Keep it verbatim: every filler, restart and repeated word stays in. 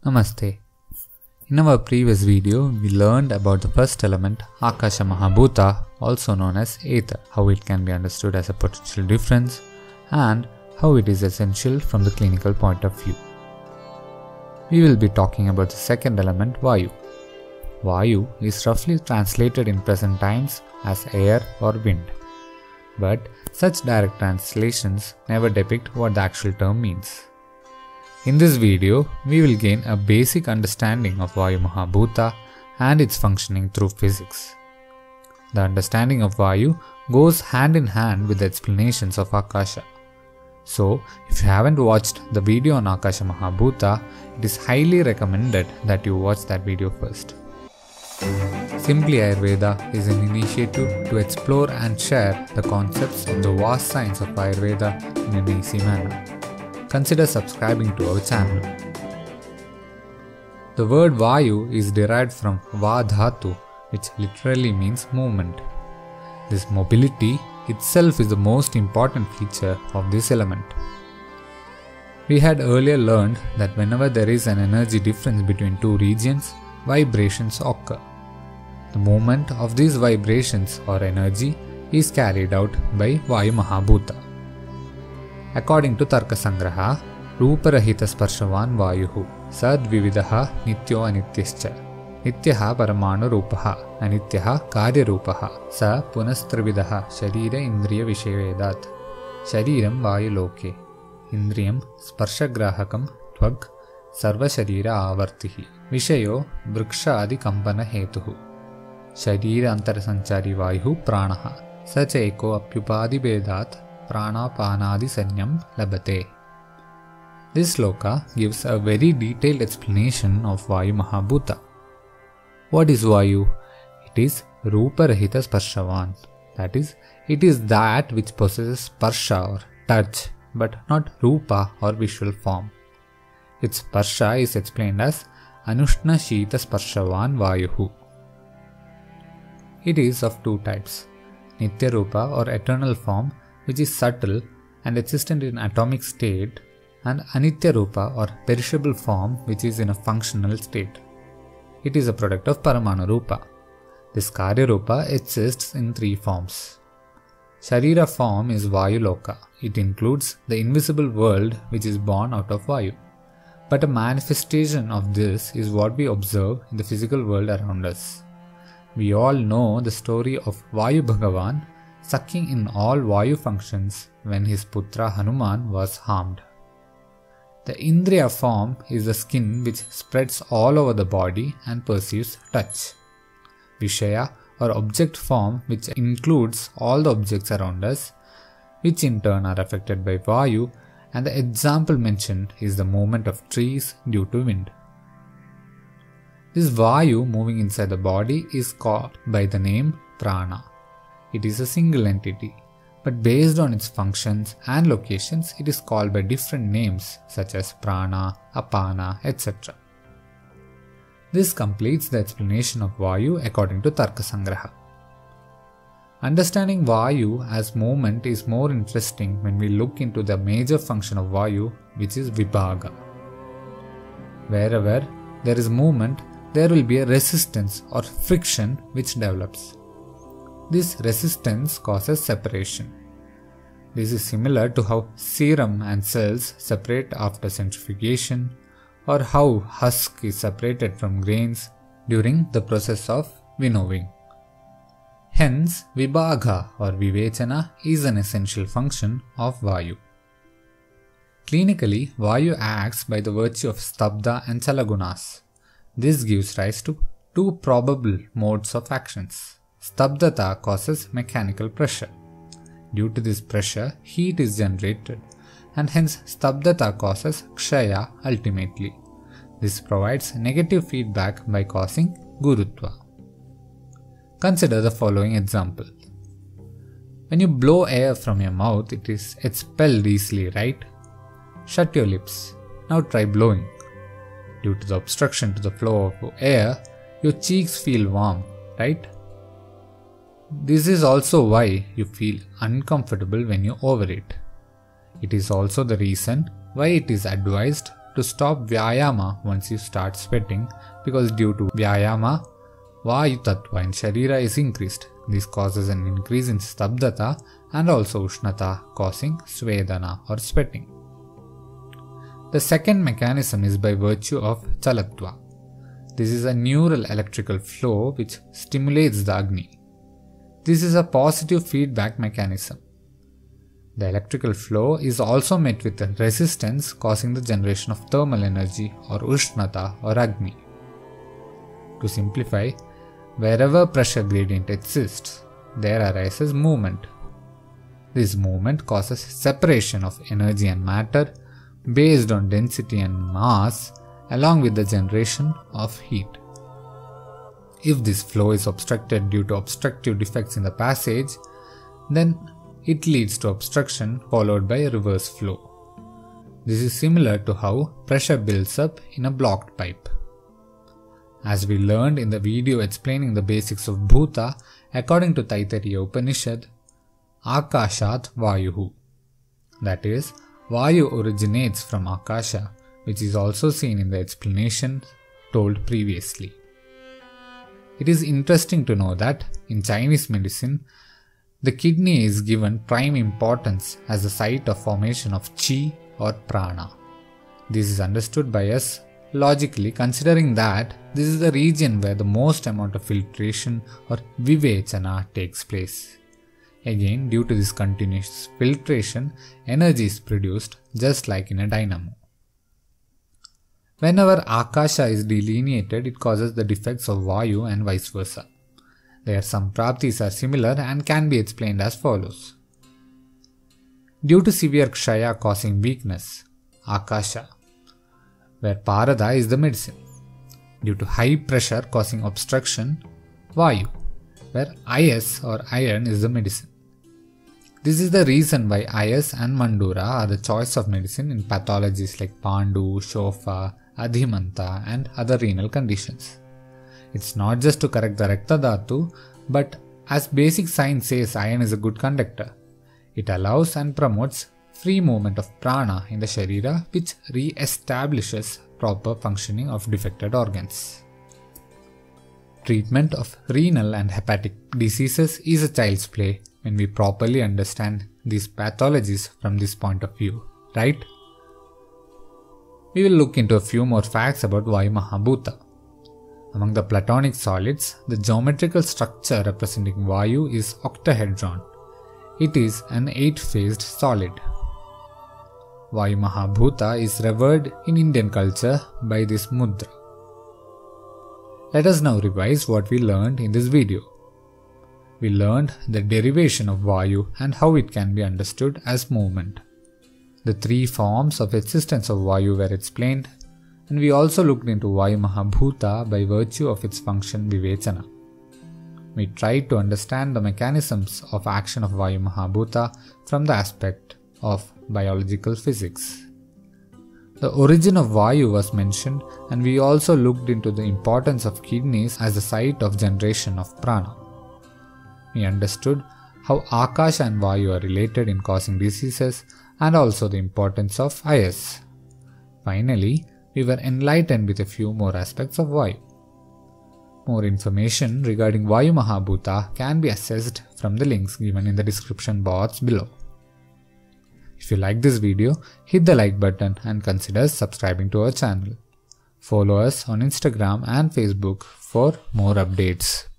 Namaste. In our previous video, we learned about the first element, Akasha Mahabhuta, also known as Ether, how it can be understood as a potential difference, and how it is essential from the clinical point of view. We will be talking about the second element, Vayu. Vayu is roughly translated in present times as air or wind. But such direct translations never depict what the actual term means. In this video, we will gain a basic understanding of Vayu Mahabhuta and its functioning through physics. The understanding of Vayu goes hand in hand with the explanations of Akasha. So, if you haven't watched the video on Akasha Mahabhuta, it is highly recommended that you watch that video first. Simply Ayurveda is an initiative to explore and share the concepts of the vast science of Ayurveda in an easy manner. Consider subscribing to our channel. The word Vayu is derived from Va Dhatu, which literally means movement. This mobility itself is the most important feature of this element. We had earlier learned that whenever there is an energy difference between two regions, vibrations occur. The movement of these vibrations or energy is carried out by Vayu Mahabhuta. According to Tarkasangraha, Ruparahita Sparshavan Vayuhu Sadvividaha Nityo Anityascha Nityaha Paramanu Rupaha Anityaha Karya Rupaha Sa Punastrividaha Sharira Indriya Vishavedat Shariram Vayu Loke Indriyam Sparshagrahakam Tvag Sarva Sharira Avartihi Vishayo Vriksha Adi Kampana Hetuhu Sharira Antarasanchari Vayuhu Pranaha Sacha Eko Apyupadi Vedat Pranapanadi Sanyam Labate. This sloka gives a very detailed explanation of Vayu Mahabhuta. What is Vayu? It is Rupa Rahita Sparshavan. That is, it is that which possesses Sparsha or touch, but not Rupa or visual form. Its Sparsha is explained as Anushna Shita Sparshavan Vayuhu. It is of two types, Nitya Rupa or eternal form, which is subtle and existent in atomic state, and Anitya Rupa or perishable form, which is in a functional state. It is a product of Paramanu Rupa. This Karya Rupa exists in three forms. Sharira form is Vayu Loka. It includes the invisible world which is born out of Vayu. But a manifestation of this is what we observe in the physical world around us. We all know the story of Vayu Bhagavan sucking in all Vayu functions when his putra Hanuman was harmed. The Indriya form is the skin which spreads all over the body and perceives touch. Vishaya or object form which includes all the objects around us, which in turn are affected by Vayu, and the example mentioned is the movement of trees due to wind. This Vayu moving inside the body is called by the name Prana. It is a single entity, but based on its functions and locations, it is called by different names such as Prana, Apana, et cetera. This completes the explanation of Vayu according to Tarkasangraha. Understanding Vayu as movement is more interesting when we look into the major function of Vayu, which is Vibhaga. Wherever there is movement, there will be a resistance or friction which develops. This resistance causes separation. This is similar to how serum and cells separate after centrifugation, or how husk is separated from grains during the process of winnowing. Hence, Vibhaga or Vivechana is an essential function of Vayu. Clinically, Vayu acts by the virtue of Stabda and Chalagunas. This gives rise to two probable modes of actions. Stabdata causes mechanical pressure. Due to this pressure, heat is generated, and hence Stabdata causes Kshaya ultimately. This provides negative feedback by causing Gurutva. Consider the following example. When you blow air from your mouth, it is expelled easily, right? Shut your lips. Now try blowing. Due to the obstruction to the flow of air, your cheeks feel warm, right? This is also why you feel uncomfortable when you overeat. It is also the reason why it is advised to stop Vyayama once you start sweating, because due to Vyayama, Vayu Tattva in Sharira is increased. This causes an increase in Stabdata and also Ushnata, causing Svedana or sweating. The second mechanism is by virtue of Chalatva. This is a neural electrical flow which stimulates the Agni. This is a positive feedback mechanism. The electrical flow is also met with a resistance, causing the generation of thermal energy or Ushnata or Agni. To simplify, wherever pressure gradient exists, there arises movement. This movement causes separation of energy and matter based on density and mass, along with the generation of heat. If this flow is obstructed due to obstructive defects in the passage, then it leads to obstruction followed by a reverse flow. This is similar to how pressure builds up in a blocked pipe. As we learned in the video explaining the basics of Bhuta, according to Taittiriya Upanishad, Akashat Vayuhu. That is, Vayu originates from Akasha, which is also seen in the explanation told previously. It is interesting to know that in Chinese medicine, the kidney is given prime importance as the site of formation of Qi or Prana. This is understood by us logically, considering that this is the region where the most amount of filtration or Vivechana takes place. Again, due to this continuous filtration, energy is produced just like in a dynamo. Whenever Akasha is delineated, it causes the defects of Vayu and vice versa. Their sampraptis are similar and can be explained as follows. Due to severe Kshaya causing weakness, Akasha, where Parada is the medicine. Due to high pressure causing obstruction, Vayu, where Ayas or iron is the medicine. This is the reason why Ayas and Mandura are the choice of medicine in pathologies like Pandu, Shofa, Adhimanta and other renal conditions. It's not just to correct the Rakta Dhatu, but as basic science says, iron is a good conductor. It allows and promotes free movement of prana in the Sharira, which re-establishes proper functioning of defected organs. Treatment of renal and hepatic diseases is a child's play when we properly understand these pathologies from this point of view, right? We will look into a few more facts about Vayu Mahabhuta. Among the Platonic solids, the geometrical structure representing Vayu is octahedron. It is an eight-phased solid. Vayu Mahabhuta is revered in Indian culture by this mudra. Let us now revise what we learned in this video. We learned the derivation of Vayu and how it can be understood as movement. The three forms of existence of Vayu were explained, and we also looked into Vayu Mahabhuta by virtue of its function Vivechana. We tried to understand the mechanisms of action of Vayu Mahabhuta from the aspect of biological physics. The origin of Vayu was mentioned, and we also looked into the importance of kidneys as the site of generation of prana. We understood how Akasha and Vayu are related in causing diseases and also the importance of Ayas. Finally, we were enlightened with a few more aspects of Vayu. More information regarding Vayu Mahabhuta can be accessed from the links given in the description box below. If you like this video, hit the like button and consider subscribing to our channel. Follow us on Instagram and Facebook for more updates.